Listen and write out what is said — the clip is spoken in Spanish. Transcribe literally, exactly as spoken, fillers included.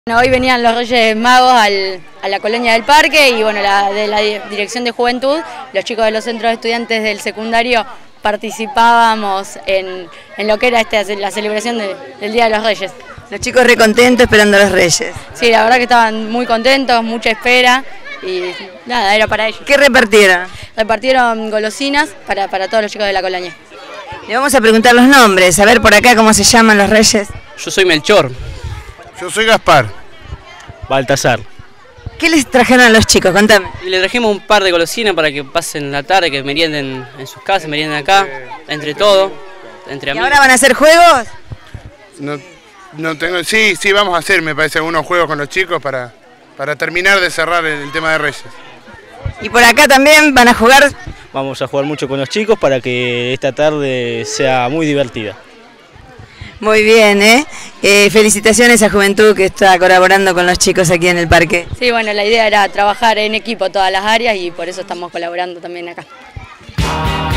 Bueno, hoy venían los Reyes Magos al, a la colonia del Parque y bueno, la, de la Dirección de Juventud, los chicos de los centros de estudiantes del secundario participábamos en, en lo que era este, la celebración de, del Día de los Reyes. Los chicos re contentos esperando a los Reyes. Sí, la verdad que estaban muy contentos, mucha espera y nada, era para ellos. ¿Qué repartieron? Repartieron golosinas para, para todos los chicos de la colonia. Le vamos a preguntar los nombres, a ver por acá cómo se llaman los Reyes. Yo soy Melchor. Yo soy Gaspar. Baltasar. ¿Qué les trajeron a los chicos? Contame. Y le trajimos un par de golosinas para que pasen la tarde, que merienden en sus casas, merienden acá, entre todos, entre ¿Y amigos. ahora van a hacer juegos? No, no tengo, sí, sí, vamos a hacer, me parece, algunos juegos con los chicos para, para terminar de cerrar el, el tema de Reyes. ¿Y por acá también van a jugar? Vamos a jugar mucho con los chicos para que esta tarde sea muy divertida. Muy bien, ¿eh? eh felicitaciones a Juventud que está colaborando con los chicos aquí en el parque. Sí, bueno, la idea era trabajar en equipo todas las áreas y por eso estamos colaborando también acá.